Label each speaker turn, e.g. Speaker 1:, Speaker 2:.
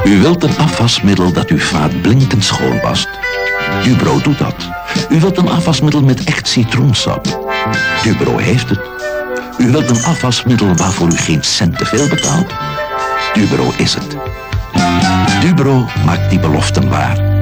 Speaker 1: U wilt een afwasmiddel dat uw vaat blinkend schoon wast. Dubro doet dat. U wilt een afwasmiddel met echt citroensap. Dubro heeft het. U wilt een afwasmiddel waarvoor u geen cent te veel betaalt. Dubro is het. Dubro maakt die beloften waar.